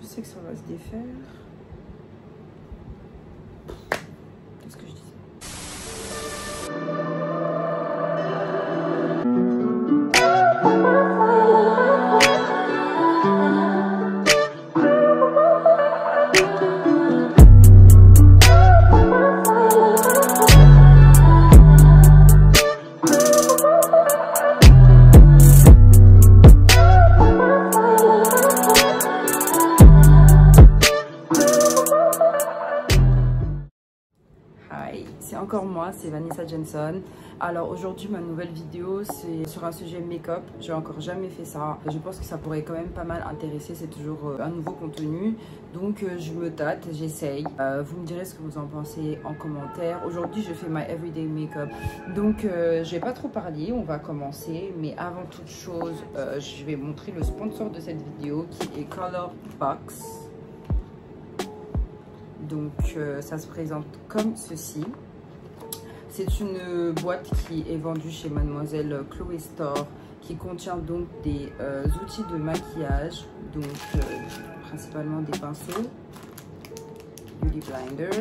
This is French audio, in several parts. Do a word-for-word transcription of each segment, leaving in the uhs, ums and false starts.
Je sais que ça va se défaire. Qu'est-ce que je disais? C'est encore moi, c'est Vanessa Jenson. Alors aujourd'hui ma nouvelle vidéo c'est sur un sujet make-up. J'ai encore jamais fait ça. Je pense que ça pourrait quand même pas mal intéresser. C'est toujours euh, un nouveau contenu. Donc euh, je me tâte, j'essaye. Euh, vous me direz ce que vous en pensez en commentaire. Aujourd'hui je fais my everyday make-up. Donc euh, je vais pas trop parler, on va commencer. Mais avant toute chose, euh, je vais montrer le sponsor de cette vidéo qui est Colorbox. Donc euh, ça se présente comme ceci. C'est une boîte qui est vendue chez Mademoiselle Chloé Store, qui contient donc des euh, outils de maquillage, donc euh, principalement des pinceaux, beauty blender,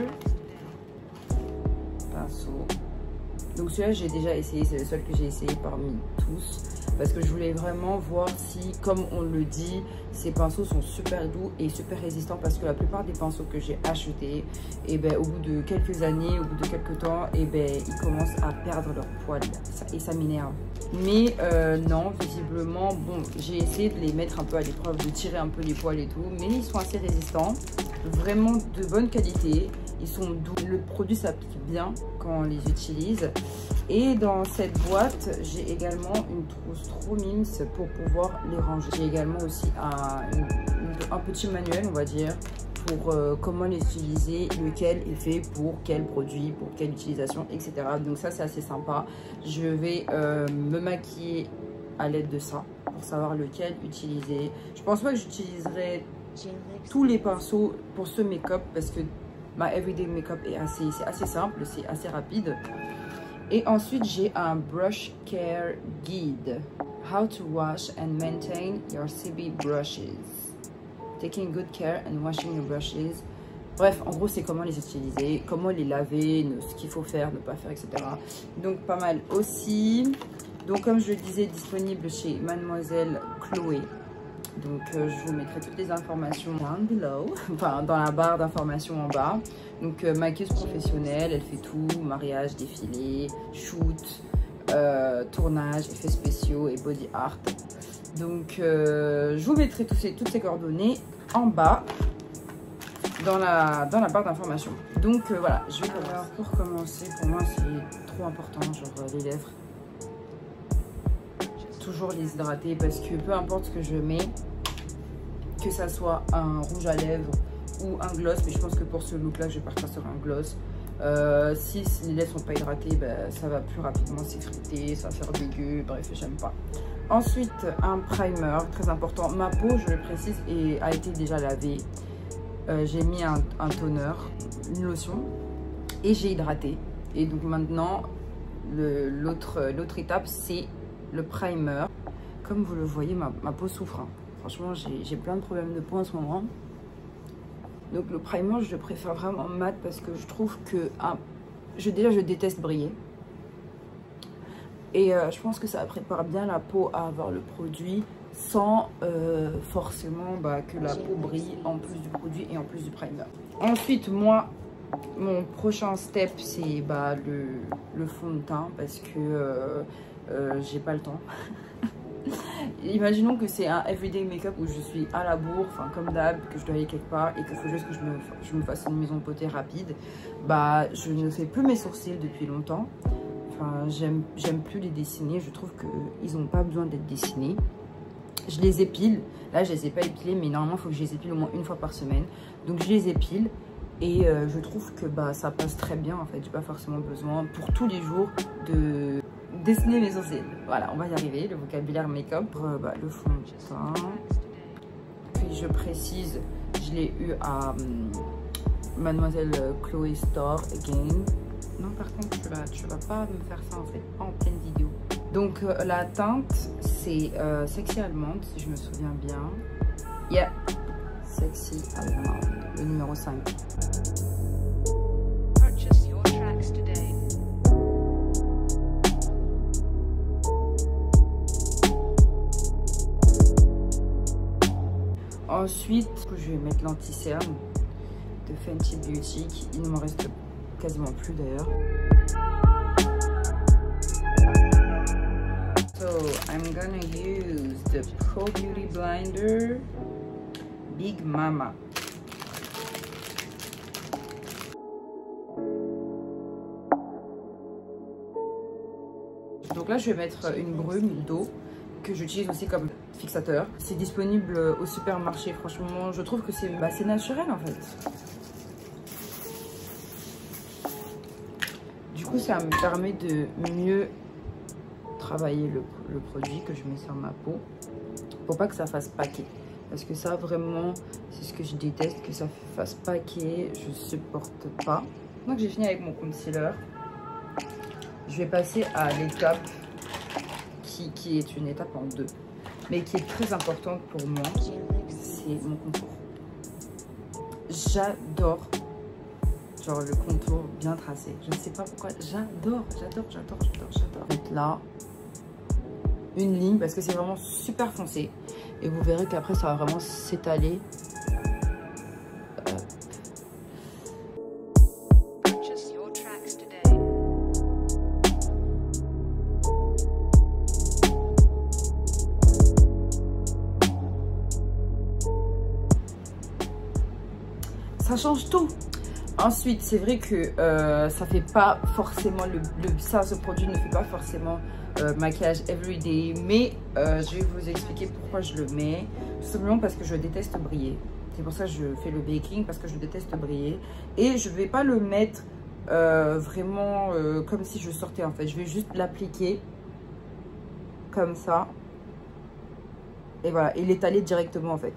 pinceau. Donc celui-là j'ai déjà essayé, c'est le seul que j'ai essayé parmi tous, parce que je voulais vraiment voir si, comme on le dit, ces pinceaux sont super doux et super résistants, parce que la plupart des pinceaux que j'ai achetés, et ben, au bout de quelques années, au bout de quelques temps, et ben, ils commencent à perdre leur poil et ça m'énerve. Mais euh, non, visiblement, bon, j'ai essayé de les mettre un peu à l'épreuve, de tirer un peu les poils et tout, mais ils sont assez résistants, vraiment de bonne qualité. Ils sont doux, le produit s'applique bien quand on les utilise. Et dans cette boîte, j'ai également une trousse trop mimes pour pouvoir les ranger. J'ai également aussi un, une, un petit manuel, on va dire, pour euh, comment les utiliser, lequel est fait pour quel produit, pour quelle utilisation, et cetera. Donc ça, c'est assez sympa. Je vais euh, me maquiller à l'aide de ça pour savoir lequel utiliser. Je pense pas que j'utiliserai tous les pinceaux pour ce make-up parce que ma everyday make-up est assez, c'est assez simple, c'est assez rapide. Et ensuite, j'ai un brush care guide. How to wash and maintain your C B brushes. Taking good care and washing your brushes. Bref, en gros, c'est comment les utiliser, comment les laver, ce qu'il faut faire, ne pas faire, et cetera. Donc, pas mal aussi. Donc, comme je le disais, disponible chez Mademoiselle Chloé. Donc euh, je vous mettrai toutes les informations down below, enfin dans la barre d'informations en bas. Donc euh, maquilleuse professionnelle, elle fait tout, mariage, défilé, shoot, euh, tournage, effets spéciaux et body art. Donc euh, je vous mettrai tous ces, toutes ces coordonnées en bas dans la, dans la barre d'informations. Donc euh, voilà, je vais Alors, pour commencer, pour moi c'est trop important, genre les lèvres. Toujours les hydrater parce que peu importe ce que je mets, que ça soit un rouge à lèvres ou un gloss, mais je pense que pour ce look là je vais partir sur un gloss. Euh, si les lèvres sont pas hydratées, ben, ça va plus rapidement s'effriter, ça va faire dégueu, bref j'aime pas. Ensuite un primer, très important. Ma peau, je le précise, et a été déjà lavée. Euh, j'ai mis un, un toner, une lotion et j'ai hydraté. Et donc maintenant l'autre l'autre étape c'est le primer. Comme vous le voyez, ma, ma peau souffre, hein. Franchement j'ai plein de problèmes de peau en ce moment. Donc le primer je le préfère vraiment mat parce que je trouve que ah, je, déjà je déteste briller. Et euh, je pense que ça prépare bien la peau à avoir le produit sans euh, forcément bah, que la peau brille en plus du produit et en plus du primer. Ensuite moi, mon prochain step c'est bah, le, le fond de teint parce que euh, euh, j'ai pas le temps. Imaginons que c'est un everyday make-up où je suis à la bourre, enfin comme d'hab, que je dois aller quelque part et qu'il faut juste que je me, je me fasse une maison potée rapide. Bah je ne fais plus mes sourcils depuis longtemps. Enfin j'aime plus les dessiner, je trouve qu'ils n'ont pas besoin d'être dessinés. Je les épile, là je les ai pas épilés mais normalement il faut que je les épile au moins une fois par semaine. Donc je les épile et euh, je trouve que bah, ça passe très bien en fait. J'ai pas forcément besoin pour tous les jours de dessiner mes sourcils. Voilà, on va y arriver, le vocabulaire make-up. Euh, bah, le fond de teint. Puis je précise, je l'ai eu à um, Mademoiselle Chloé Store again. Non par contre tu vas, tu vas pas me faire ça en fait, pas en pleine vidéo. Donc euh, la teinte c'est euh, Sexy Almond si je me souviens bien. Yeah, Sexy Allemande, le numéro cinq. Purchase your tracks today. Ensuite, je vais mettre l'anti-cerne de Fenty Beauty. Il ne m'en reste quasiment plus d'ailleurs. So, I'm gonna use the Pro Beauty Blinder Big Mama. Donc là, je vais mettre une brume d'eau que j'utilise aussi comme fixateur. C'est disponible au supermarché. Franchement, je trouve que c'est bah, c'est naturel en fait. Du coup, ça me permet de mieux travailler le, le produit que je mets sur ma peau pour pas que ça fasse paquet. Parce que ça, vraiment, c'est ce que je déteste, que ça fasse paquet. Je supporte pas. Donc, j'ai fini avec mon concealer. Je vais passer à l'étape qui, qui est une étape en deux, mais qui est très importante pour moi. C'est mon contour. J'adore genre le contour bien tracé. Je ne sais pas pourquoi. J'adore, j'adore, j'adore, j'adore, j'adore. Mettre là une ligne parce que c'est vraiment super foncé. Et vous verrez qu'après ça va vraiment s'étaler. Ça change tout. Ensuite, c'est vrai que euh, ça fait pas forcément le, le ça, ce produit ne fait pas forcément euh, maquillage everyday, mais euh, je vais vous expliquer pourquoi je le mets. Tout simplement parce que je déteste briller. C'est pour ça que je fais le baking, parce que je déteste briller. Et je vais pas le mettre euh, vraiment euh, comme si je sortais en fait. Je vais juste l'appliquer comme ça. Et voilà, et l'étaler directement en fait.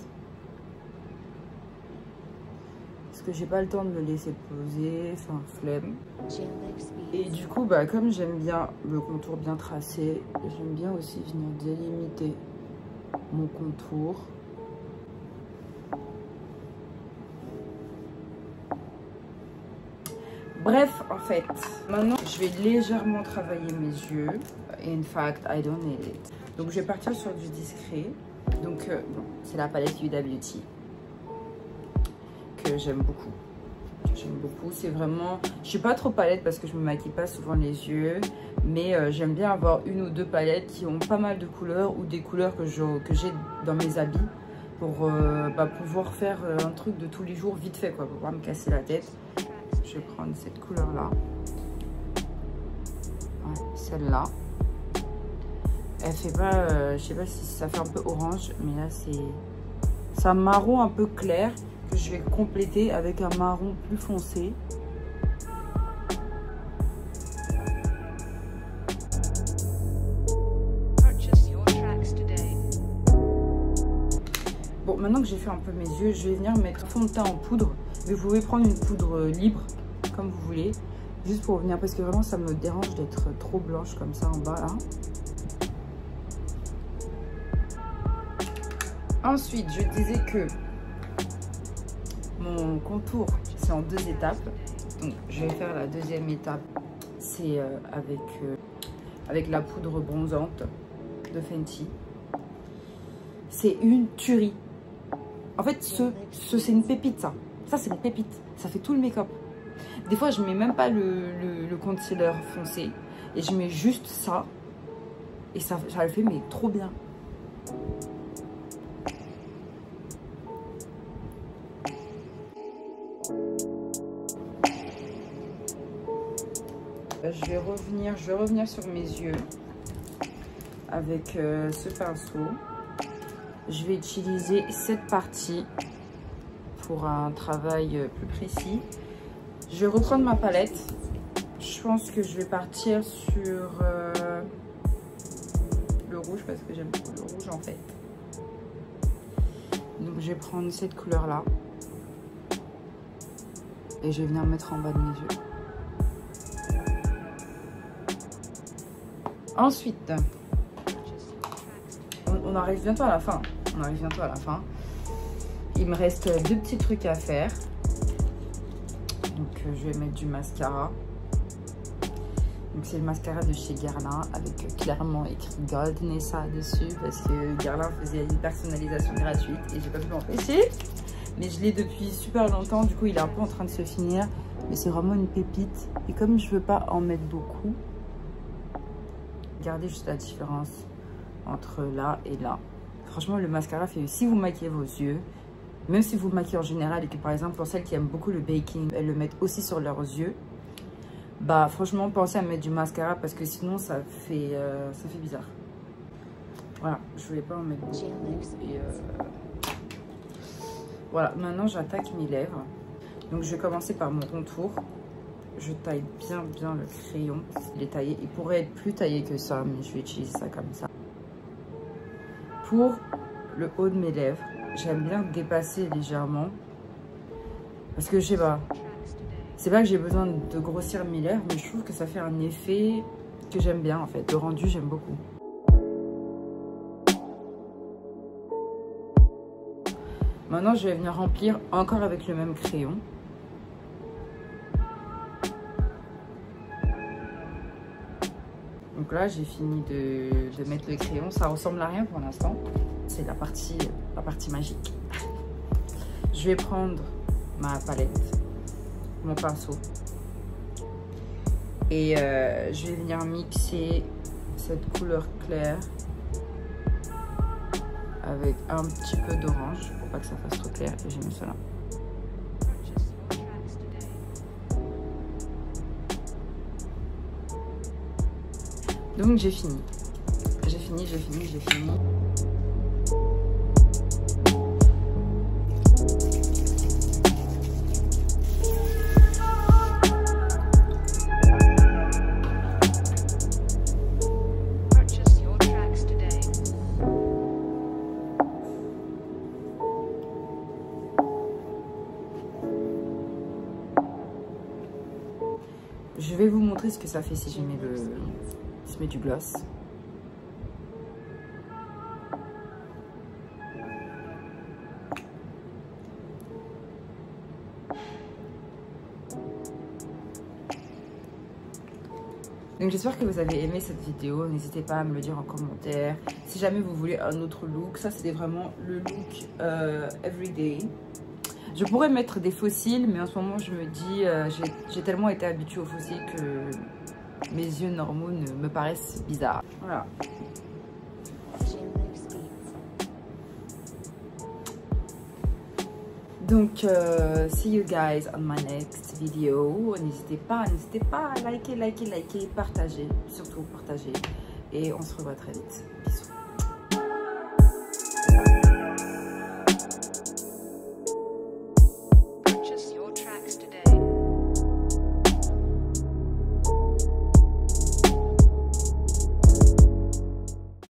Que j'ai pas le temps de me laisser poser, enfin flemme. Et du coup, bah, comme j'aime bien le contour bien tracé, j'aime bien aussi venir délimiter mon contour. Bref, en fait, maintenant je vais légèrement travailler mes yeux. In fact, I don't need it. Donc je vais partir sur du discret. Donc euh, bon, c'est la palette Huda Beauty. Que j'aime beaucoup. J'aime beaucoup. C'est vraiment... Je suis pas trop palette parce que je me maquille pas souvent les yeux. Mais euh, j'aime bien avoir une ou deux palettes qui ont pas mal de couleurs ou des couleurs que j'ai que j'ai dans mes habits. Pour euh, bah, pouvoir faire euh, un truc de tous les jours vite fait, quoi. Pour pas me casser la tête. Je vais prendre cette couleur-là. Ouais, celle-là. Elle fait pas... Euh, je sais pas si ça fait un peu orange. Mais là, c'est... C'est un marron un peu clair. Que je vais compléter avec un marron plus foncé. Bon, maintenant que j'ai fait un peu mes yeux, je vais venir mettre fond de teint en poudre. Mais vous pouvez prendre une poudre libre, comme vous voulez. Juste pour venir, parce que vraiment ça me dérange d'être trop blanche comme ça en bas là. Ensuite, je disais que mon contour, c'est en deux étapes. Donc, je vais faire la deuxième étape. C'est euh, avec, euh, avec la poudre bronzante de Fenty. C'est une tuerie. En fait, ce, ce c'est une pépite, ça. Ça, c'est une pépite. Ça fait tout le make-up. Des fois, je mets même pas le, le, le concealer foncé. Et je mets juste ça. Et ça, ça le fait, mais trop bien. Je vais revenir, je vais revenir sur mes yeux avec euh, ce pinceau. Je vais utiliser cette partie pour un travail plus précis. Je vais reprendre ma palette. Je pense que je vais partir sur euh, le rouge parce que j'aime beaucoup le rouge en fait. Donc je vais prendre cette couleur là et je vais venir mettre en bas de mes yeux. Ensuite, on, on arrive bientôt à la fin. On arrive bientôt à la fin. il me reste deux petits trucs à faire. Donc, euh, je vais mettre du mascara. Donc, c'est le mascara de chez Guerlain avec euh, clairement écrit Gold Nessa dessus parce que Guerlain faisait une personnalisation gratuite et j'ai pas pu m'empêcher. Mais je l'ai depuis super longtemps, du coup, il est un peu en train de se finir. Mais c'est vraiment une pépite. Et comme je veux pas en mettre beaucoup, regardez juste la différence entre là et là. Franchement, le mascara fait, si vous maquillez vos yeux, même si vous maquillez en général et que par exemple, pour celles qui aiment beaucoup le baking, elles le mettent aussi sur leurs yeux, bah franchement, pensez à mettre du mascara parce que sinon, ça fait, euh, ça fait bizarre. Voilà, je voulais pas en mettre beaucoup. Et euh... voilà, maintenant j'attaque mes lèvres. Donc je vais commencer par mon contour. Je taille bien bien le crayon. Il est taillé, il pourrait être plus taillé que ça, mais je vais utiliser ça comme ça. Pour le haut de mes lèvres, j'aime bien dépasser légèrement. Parce que je sais pas, c'est pas que j'ai besoin de grossir mes lèvres, mais je trouve que ça fait un effet que j'aime bien en fait. Le rendu, j'aime beaucoup. Maintenant, je vais venir remplir encore avec le même crayon. Donc là, j'ai fini de, de mettre le crayon. Ça ressemble à rien pour l'instant. C'est la partie, la partie magique. Je vais prendre ma palette, mon pinceau. Et euh, je vais venir mixer cette couleur claire avec un petit peu d'orange pour pas que ça fasse trop clair. Et j'ai mis cela. Donc j'ai fini. J'ai fini, j'ai fini, j'ai fini. Purchase your tracks today. Je vais vous montrer ce que ça fait si je mets le... Je mets du gloss. Donc j'espère que vous avez aimé cette vidéo. N'hésitez pas à me le dire en commentaire. Si jamais vous voulez un autre look, ça c'était vraiment le look euh, everyday. Je pourrais mettre des fossiles, mais en ce moment je me dis, euh, j'ai tellement été habituée aux fossiles que mes yeux normaux ne me paraissent bizarres. Voilà. Donc, euh, see you guys on my next video. N'hésitez pas, n'hésitez pas à liker, liker, liker, partager, surtout partager. Et on se revoit très vite. Bisous.